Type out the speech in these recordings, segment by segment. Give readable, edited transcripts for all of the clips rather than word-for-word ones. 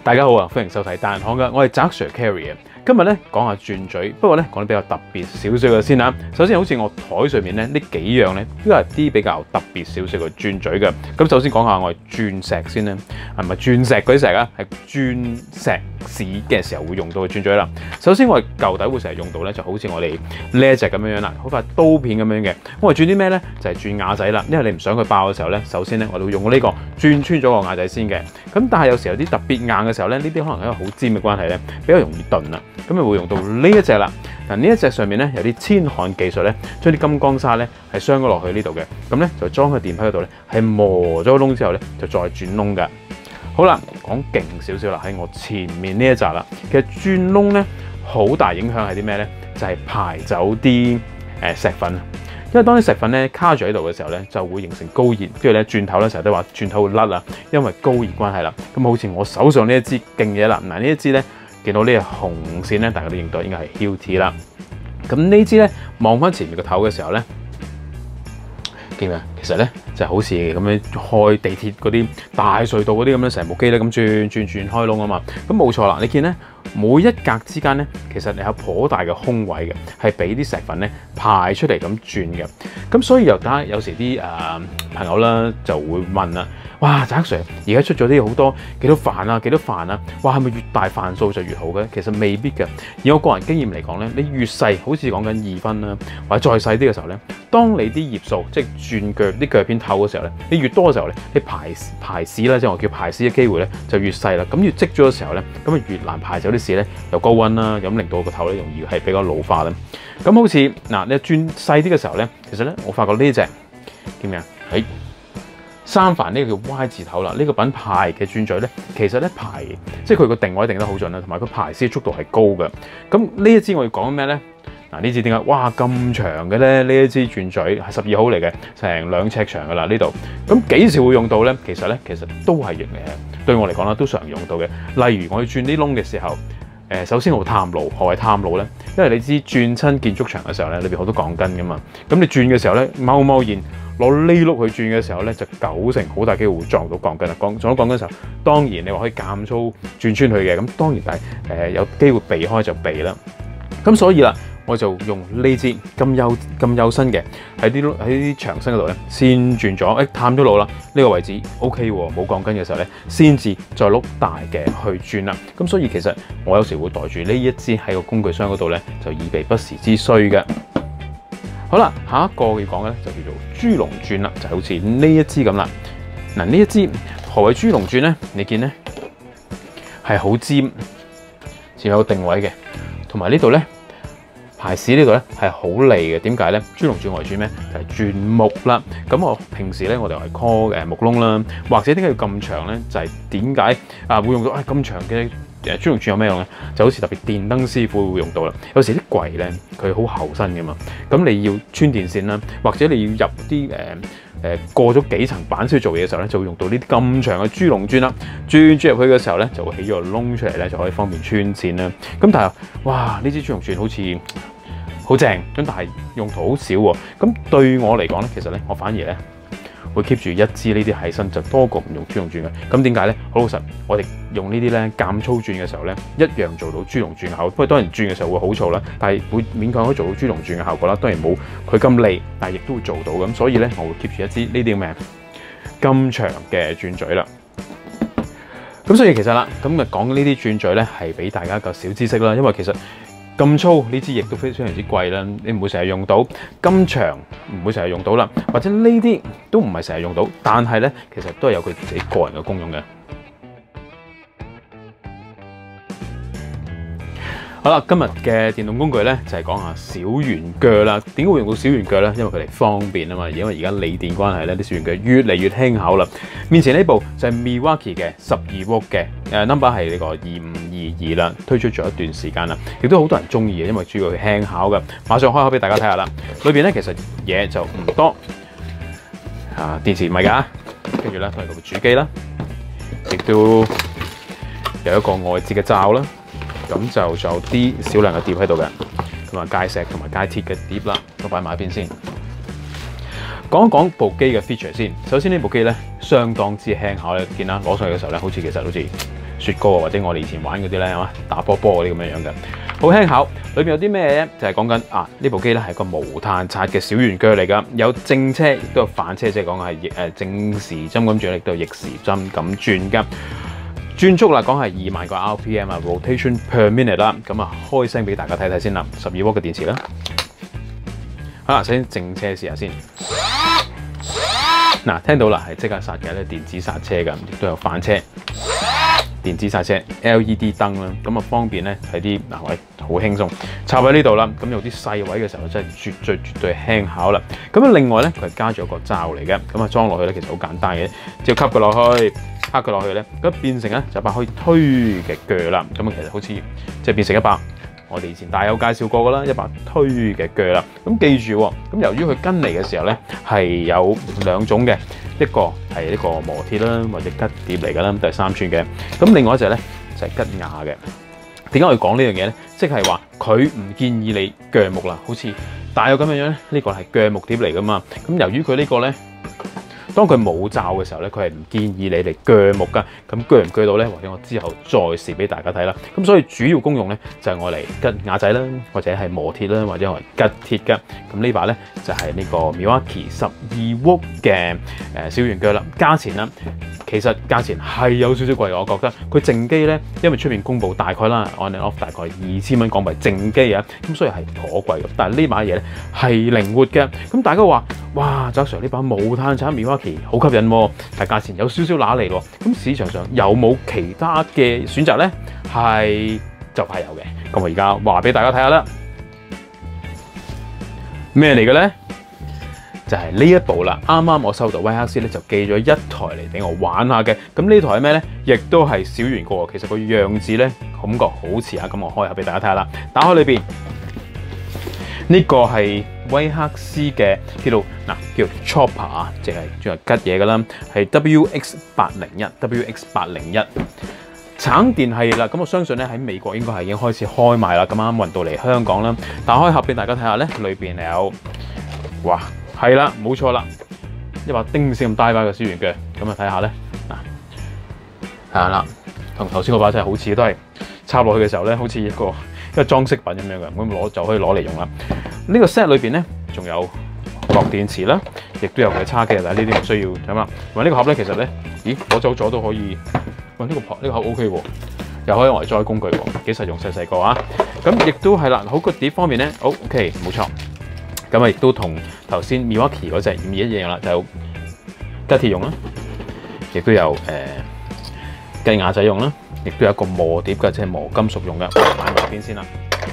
大家好啊，歡迎收睇大人行嘅，我係澤 Sir Carry 嘅。今日咧講下轉嘴，不過咧講得比較特別少少嘅先啦。首先好似我台上面咧呢幾樣咧，都係啲比較特別少少嘅轉嘴嘅。咁首先講下我係轉石先啦，係咪轉石嗰啲石啊？係轉石屎嘅時候會用到嘅轉嘴啦。首先我哋舊底會成日用到咧，就好似我哋呢一隻咁樣樣啦，好塊刀片咁樣嘅。我哋轉啲咩咧？就係轉瓦仔啦。因為你唔想佢爆嘅時候咧，首先咧我哋會用呢個轉穿咗個瓦仔先嘅。咁但係有時候有啲特別硬嘅時候咧，呢啲可能係一個好尖嘅關係咧，比較容易鈍啦。咁就會用到呢一隻啦。嗱，呢一隻上面咧有啲千焊技術咧，將啲金剛砂咧係鑲咗落去呢度嘅。咁咧就裝喺電批嗰度咧，係磨咗個窿之後咧，就再轉窿嘅。好啦，講勁少少啦，喺我前面呢一集啦。其實轉窿咧好大影響係啲咩咧？就係排走啲石粉。因為當啲石粉咧卡住喺度嘅時候咧，就會形成高熱，跟住咧轉頭咧成日都話轉頭會甩啊，因為高熱關係啦。咁好似我手上呢一支勁嘢啦，嗱呢一支咧見到呢個紅線咧，大家都認到應該係 Hilti 啦。咁呢支咧望翻前面個頭嘅時候咧，見咩？其實咧就好似咁樣開地鐵嗰啲大隧道嗰啲咁樣，成部機咧咁轉開窿啊嘛。咁冇錯啦，你見咧每一格之間咧，其實你有頗大嘅空位嘅，係俾啲石粉咧排出嚟咁轉嘅。咁所以有時啲朋友啦就會問啦，哇，澤 Sir 而家出咗啲好多幾多瓣啊，幾多瓣啊？哇，係咪越大瓣數就越好嘅？其實未必嘅。以我個人經驗嚟講咧，你越細，好似講緊2分啦，或者再細啲嘅時候咧，當你啲葉數即係轉腳啲腳片透嘅時候咧，你越多嘅時候咧，你排屎啦，即係我叫排屎嘅機會咧就越細啦。咁越積咗嘅時候咧，咁啊越難排走啲屎咧，又高溫啦，咁令到個頭咧容易係比較老化啦。咁好似嗱，你轉細啲嘅時候咧，其實咧我發覺呢隻叫咩啊？三瓣呢個叫 Y 字頭啦，呢個品牌嘅轉嘴咧，其實咧排即係佢個定位定得好準啦，同埋佢排絲速度係高嘅。咁呢一支我要講咩咧？嗱，呢支點解哇咁長嘅咧？呢一支轉嘴係12號嚟嘅，成2尺長噶啦呢度。咁幾時會用到咧？其實都係對我嚟講啦，都常用到嘅。例如我要轉啲窿嘅時候。首先我探路，何謂探路咧？因為你知轉親建築牆嘅時候咧，裏邊好多鋼筋噶嘛。咁你轉嘅時候咧，貿然攞呢碌去轉嘅時候咧，就90%好大機會會撞到鋼筋啦。撞到鋼筋嘅時候，當然你話可以減粗轉穿去嘅，咁當然但係有機會避開就避啦。咁所以啦，我就用呢支咁幼身嘅喺啲牆身嗰度咧，先轉咗，探咗路啦，呢個位置 OK 喎，冇鋼筋嘅時候咧，先至再碌大嘅去轉啦。咁所以其實我有時會袋住呢一支喺個工具箱嗰度咧，就以備不時之需嘅。好啦，下一個要講嘅咧就叫做豬籠轉啦，就好似呢一支咁啦。嗱，呢一支何謂豬籠轉咧？你見咧係好尖，前有個定位嘅，同埋呢度咧。排屎呢度咧係好利嘅，點解咧？豬籠轉我係轉咩？就係轉木啦。咁我平時咧我哋係 call 木窿啦，或者點解要咁長咧？就係點解會用到咁長嘅豬籠轉有咩用咧？就好似特別電燈師傅會用到啦。有時啲櫃咧佢好厚身㗎嘛，咁你要穿電線啦，或者你要入啲過咗幾層板先做嘢嘅時候咧，就會用到呢啲咁長嘅豬籠轉啦。轉入去嘅時候咧，就會起咗個窿出嚟咧，就可以方便穿線啦。咁但係哇，呢支豬籠轉好似好正，咁但係用途好少喎。咁對我嚟講咧，其實咧我反而咧會 keep 住一支呢啲喺身，就多過唔用豬籠轉嘅。咁點解咧？好老實，我哋用呢啲咧減粗轉嘅時候咧，一樣做到豬籠轉嘅效果。不過當然轉嘅時候會好嘈啦，但係會勉強可以做到豬籠轉嘅效果啦。當然冇佢咁利，但係亦都會做到咁。所以咧，我會 keep 住一支呢啲咁嘅咁長嘅轉嘴啦。咁所以其實啦，咁講呢啲轉嘴咧係俾大家一個小知識啦，因為其實咁粗呢支亦都非常之貴啦，你唔會成日用到。咁長唔會成日用到啦，或者呢啲都唔係成日用到，但係咧其實都係有佢自己個人嘅功用嘅。好啦，今日嘅電動工具咧就係講下小圓鋸啦。點解會用到小圓鋸咧？因為佢哋方便啊嘛。因為而家鋰電關係咧，啲小圓鋸越嚟越輕巧啦。面前呢部就係 Milwaukee 嘅12W嘅，number 係呢個2522啦，推出咗一段時間啦，亦都好多人中意嘅，因為主要係輕巧嘅。馬上開口俾大家睇下啦。裏邊咧其實嘢就唔多，電池唔係㗎，跟住咧都係個主機啦，亦都有一個外置嘅罩啦。咁就仲有啲少量嘅碟喺度嘅，同埋界石同埋界鐵嘅碟啦，都擺埋一邊先。講一講部機嘅 feature 先。首先呢部機咧相當之輕巧咧，見啦攞上去嘅時候咧，其實好似雪糕或者我哋以前玩嗰啲咧，係嘛打波波嗰啲咁樣嘅，好輕巧。裏邊有啲咩咧？就係講緊呢部機咧係個無碳刷嘅小圓腳嚟㗎，有正車亦都有反車，即係講係正時針咁轉，亦都有逆時針咁轉㗎。轉速啦，講係20000個 RPM 啊 ，rotation per minute 啦。咁啊，開聲俾大家睇睇先啦。12W嘅電池啦。好啦，首先正車試下先。嗱，聽到啦，係即刻剎嘅咧，電子剎車㗎，亦都有反車。電子剎車 LED 燈啦，咁啊方便咧睇啲位好輕鬆，插喺呢度啦。咁有啲細位嘅時候真係絕對輕巧啦。咁啊另外咧佢係加咗個罩嚟嘅，咁啊裝落去咧其實好簡單嘅，只要吸佢落去，拍佢落去咧，咁變成咧就把可以推嘅腳啦。咁啊其實好似即係變成一把我哋以前大有介紹過㗎啦，一把推嘅腳啦。咁記住喎，咁由於佢跟嚟嘅時候咧係有2種嘅。一個係呢個磨鐵啦，或者吉碟嚟㗎啦，都係3寸嘅。咁另外一隻咧就係吉亞嘅。點解我要講呢樣嘢咧？即係話佢唔建議你鋸木啦，好似大有咁樣樣咧，呢個係鋸木碟嚟㗎嘛。咁由於佢呢個咧，當佢冇罩嘅時候咧，佢係唔建議你嚟鋸木㗎。咁鋸唔鋸到咧，或者我之後再試俾大家睇啦。咁所以主要功用咧就係我嚟吉亞仔啦，或者係磨鐵啦，或者係吉鐵㗎。咁呢把咧就係呢個 Milwaukee 12W嘅小圓腳啦。價錢啦，其實價錢係有少少貴，我覺得佢正機咧，因為出面公佈大概啦 on and off 大概2000蚊港幣正機啊，咁所以係頗貴嘅。但係呢把嘢咧係靈活嘅。咁大家話哇，澤 Sir 呢把無碳產 Milwaukee 好吸引喎，但係價錢有少少揦脷喎。咁市場上有冇其他嘅選擇咧？係就係有嘅。咁我而家話俾大家睇下啦，咩嚟嘅咧？就係呢一部啦。啱啱我收到威克斯咧就寄咗一台嚟俾我玩下嘅。咁呢台係咩咧？亦都係小圓腳喎。其實個樣子咧感覺好似啊。咁我開下俾大家睇下啦。打開裏邊呢個係威克斯嘅叫做Chopper 啊，即係專係吉嘢噶啦，係 WX801 橙電系列啦。咁我相信咧喺美國應該係已經開始開賣啦。咁啱運到嚟香港啦，打開盒俾大家睇下咧，裏邊有哇係啦，冇錯啦，一把丁屎咁大把嘅小圓腳。咁啊睇下咧嗱，係啦，同頭先嗰把真係好似，都係插落去嘅時候咧，好似一個裝飾品咁樣嘅，咁就可以攞嚟用啦。呢個 set 裏邊咧仲有角電池啦，亦都有佢叉機，但係呢啲唔需要咁啦。同埋呢個盒咧，其實咧，咦攞走咗都可以。喂，呢個盒 OK 喎，又可以外載工具喎，幾實用，細個啊。咁亦都係啦，好個碟方面咧，OK 冇錯。咁啊，亦都同頭先 Milwaukee 嗰隻唔一樣啦，就有吉鐵用啦，亦都有雞牙仔用啦，亦都有一個磨碟嘅，即係磨金屬用嘅。擺埋邊先啦。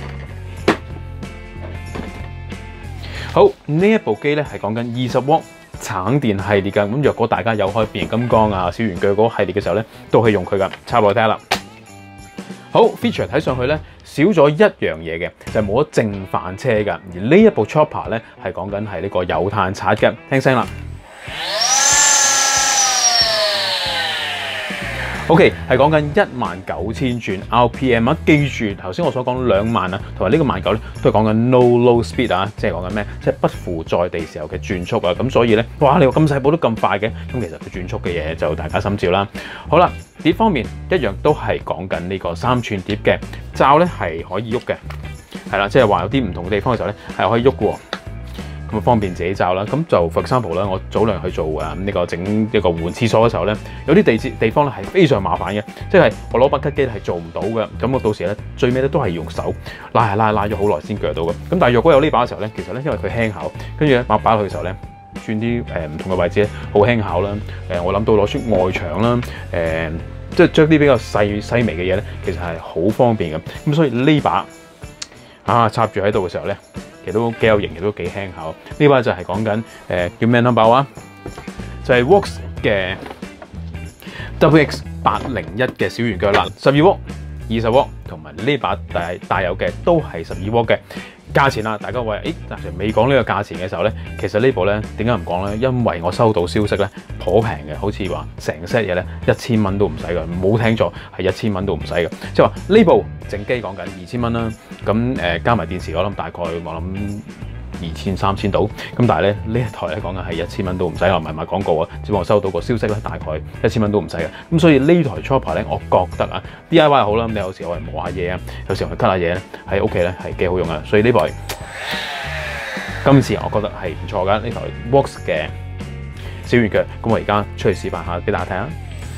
好，呢一部機咧係講緊20W橙電系列㗎。咁若果大家有開變形金剛啊、小圓腳嗰系列嘅時候咧，都可以用佢㗎。插落去睇下啦。好 feature 睇上去咧少咗一樣嘢嘅，就係冇咗正反車㗎。而呢一部 Chopper 咧係講緊係呢個有碳刷嘅，聽聲啦。OK， 係講緊19000轉 RPM 啊！記住頭先我所講2萬啊，同埋呢個19000咧都係講緊 no low speed 啊，即係講緊咩？即係不負在地時候嘅轉速啊！咁所以咧，哇！你話咁細部都咁快嘅，咁其實佢轉速嘅嘢就大家心照啦。好啦，碟方面一樣都係講緊呢個3寸碟嘅罩咧係可以喐嘅，係啦，即係話有啲唔同嘅地方嘅時候咧係可以喐嘅喎。咁方便自己罩啦，咁就 for example 啦，我早兩去做呢個整一個換廁所嘅時候咧，有啲地方咧係非常麻煩嘅，即係我攞把吉機係做唔到嘅，咁我到時咧最尾咧都係用手拉咗好耐先鋸到嘅。咁但係若果有呢把嘅時候咧，其實咧因為佢輕巧，跟住咧擺落去嘅時候咧，轉啲唔同嘅位置咧好輕巧啦。我諗到攞出外牆啦，即係將啲比較細微嘅嘢咧，其實係好方便嘅。咁所以呢把插住喺度嘅時候咧，其實都幾有型，亦都幾輕巧。呢把就係講緊叫咩 number 啊？就係 Works 嘅 WX801嘅小圓腳啦，12W、20W 同埋呢把帶有嘅都係12W嘅。價錢啦，大家話暫時未講呢個價錢嘅時候咧，其實呢部咧點解唔講咧？因為我收到消息咧，頗平嘅，好似話成 set 嘢咧1000蚊都唔使㗎，冇聽錯，係1000蚊都唔使㗎。即係話呢部正機講緊2000蚊啦，咁加埋電池，我諗大概我諗 2000、3000到。咁但係咧呢一台咧講緊係1000蚊都唔使，我唔係賣廣告啊，只不過我收到個消息咧，大概1000蚊都唔使嘅。咁所以呢台 Chopper 咧，我覺得啊 DIY 好啦，咁你有時我係磨下嘢啊，有時我係 cut 下嘢咧，喺屋企咧係幾好用啊。所以呢台今次我覺得係唔錯㗎，呢台 Vox 嘅小圓腳。咁我而家出去示範下俾大家睇下。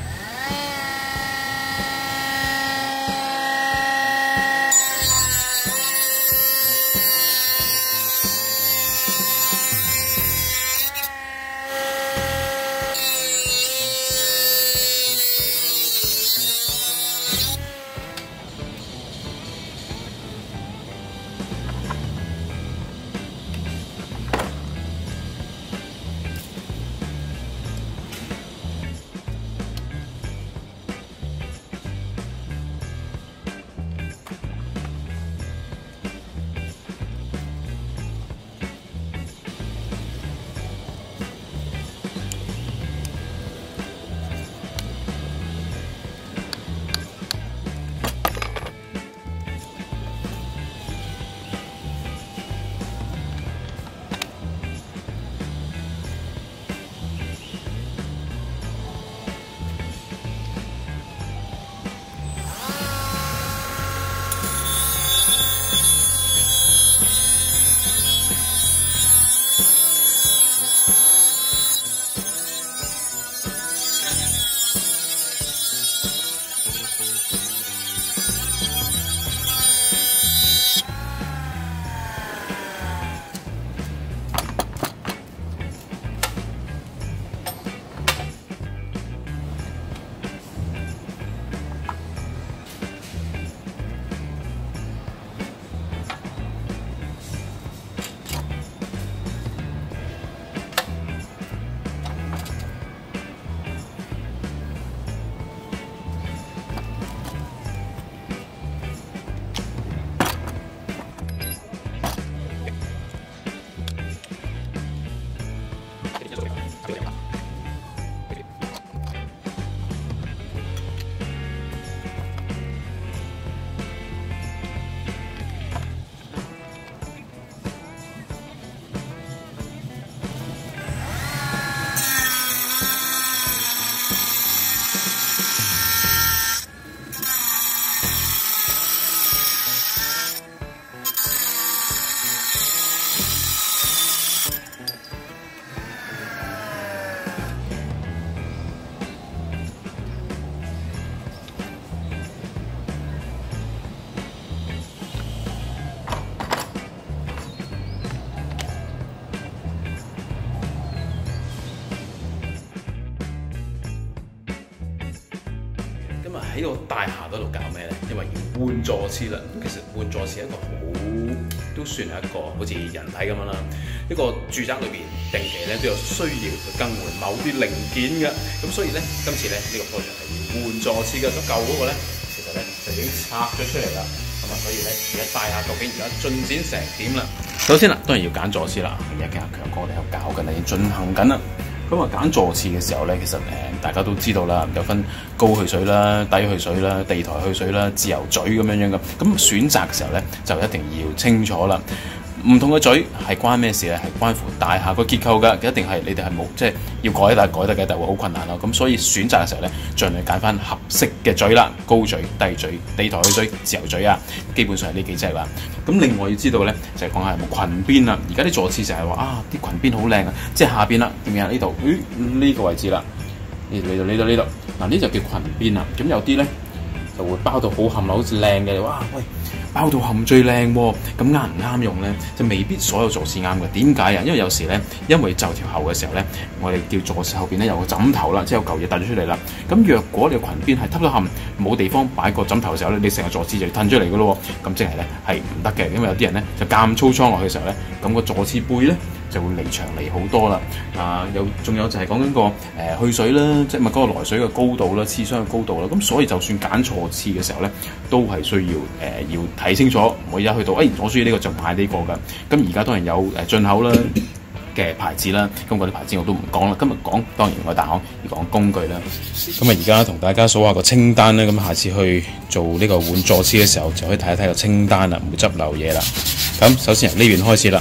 喺個大廈嗰度搞咩咧？因為要換座廁啦。咁其實換座廁係一個都算係一個好似人體咁樣啦。一個住宅裏邊定期咧都有需要去更換某啲零件嘅。咁所以咧，今次咧呢個 project 係要換座廁嘅。咁舊嗰個咧，其實咧就已經拆咗出嚟啦。咁啊，所以咧而家大廈究竟而家進展成點啦？首先啦，當然要揀座廁啦。而家強哥我哋喺度搞緊啦，已經進行緊啦。咁啊，揀座廁嘅時候咧，其實大家都知道啦，有分高去水啦、低去水啦、地台去水啦、自由嘴咁樣嘅。咁選擇嘅時候咧，就一定要清楚啦。唔同嘅嘴係關咩事咧？係關乎大廈個結構㗎，一定係你哋係冇即係要改，但係改得嘅，但係會好困難咯。咁所以選擇嘅時候咧，盡量揀翻合適嘅嘴啦，高嘴、低嘴、地台去水、自由嘴啊，基本上係呢幾隻啦。咁另外要知道咧，就係講下有冇裙邊啦。而家啲座廁成日話啊，啲裙邊好靚啊，即係下邊啦，點樣呢度？呢個位置啦，呢度嗱，呢就叫裙邊啦。咁有啲咧就會包到好冚啦，好似靚嘅，哇喂！包到冚最靚喎，咁啱唔啱用咧？就未必所有座廁啱嘅。點解啊？因為有時咧，因為就條喉嘅時候咧，我哋叫座廁後邊咧有個枕頭啦，即係有嚿嘢凸咗出嚟啦。咁若果你個裙邊係凸咗冚，冇地方擺個枕頭嘅時候咧，你成個座廁就褪出嚟嘅咯喎。咁即係咧係唔得嘅，因為有啲人咧就間粗倉落去嘅時候咧，咁個座廁背咧就會離長離好多啦。仲有就係講緊個去水啦，即係咪嗰個來水嘅高度啦，廁箱嘅高度啦。咁所以就算揀錯廁嘅時候咧，都係需要要睇清楚。我而家去到，我中意呢個就買呢個㗎。咁而家當然有進口啦嘅牌子啦，咁嗰啲牌子我都唔講啦。今日講當然我大行要講工具啦。咁啊而家同大家數下個清單啦。咁下次去做呢個換座廁嘅時候，就可以睇一睇個清單啦，唔會執漏嘢啦。咁首先由呢邊開始啦。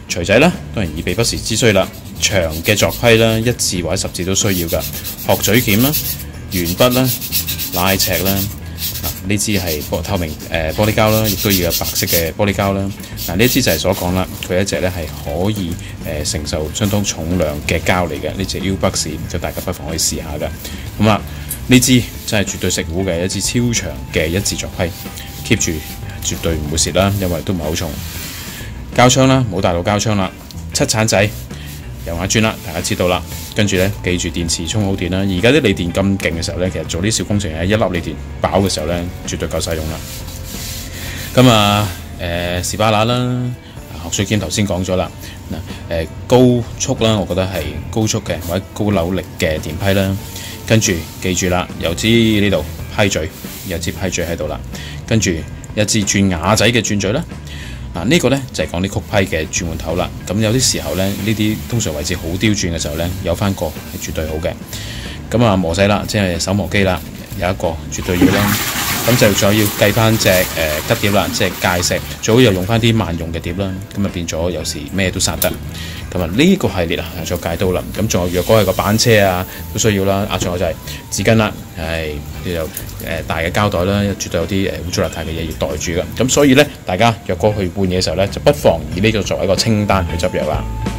錘仔啦，當然以備不時之需啦。長嘅鑿批啦，1字或者10字都需要㗎。鶴嘴鉗啦、鉛筆啦、拉尺啦。呢支係透明玻璃膠啦，亦都要有白色嘅玻璃膠啦。呢支就係所講啦，佢一隻咧係可以承受相當重量嘅膠嚟嘅。呢隻 U 北士，咁大家不妨可以試下㗎。咁啊，呢支真係絕對食糊嘅一支超長嘅1字鑿批 ，keep 住絕對唔會蝕啦，因為都唔係好重。膠槍啦，冇大路膠槍啦，7鏟仔。油壓磚啦，大家知道啦。跟住咧，記住電池充好電啦。而家啲鋰電咁勁嘅時候咧，其實做啲小工程咧，一粒鋰電飽嘅時候咧，絕對夠使用啦。咁啊，士巴拿啦，鶴水鉗頭先講咗啦。高速啦，我覺得係高速嘅或者高扭力嘅電批啦。跟住記住啦，有支呢度批嘴，有支批嘴喺度啦。跟住一支轉瓦仔嘅轉嘴啦。呢個呢就係講啲曲批嘅轉換頭啦。咁有啲時候呢，呢啲通常位置好刁轉嘅時候呢，有翻個係絕對好嘅。咁啊磨細啦，即係手磨機啦，有一個絕對要啦。咁就再要計翻隻吉碟啦，即係界石，最好又用翻啲萬用嘅碟啦。咁啊變咗有時咩都殺得。咁啊呢個系列啊，再戒刀啦。咁仲有若果係個板車啊，都需要啦。仲有就係紙巾啦，有大嘅膠袋啦，絕對有啲污糟邋遢嘅嘢要袋住㗎。咁所以咧，大家若果去換嘢嘅時候咧，就不妨以呢個作為一個清單去執藥啦。